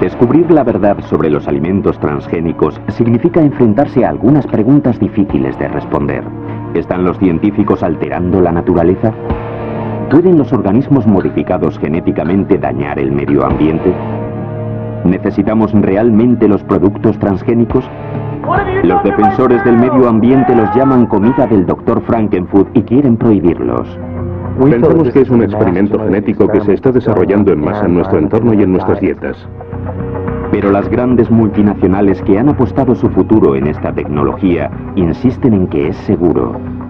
Descubrir la verdad sobre los alimentos transgénicos significa enfrentarse a algunas preguntas difíciles de responder. ¿Están los científicos alterando la naturaleza? ¿Pueden los organismos modificados genéticamente dañar el medio ambiente? ¿Necesitamos realmente los productos transgénicos? Los defensores del medio ambiente los llaman comida del Dr. Frankenfood y quieren prohibirlos. Pensamos que es un experimento genético que se está desarrollando en masa en nuestro entorno y en nuestras dietas. Pero las grandes multinacionales que han apostado su futuro en esta tecnología insisten en que es seguro.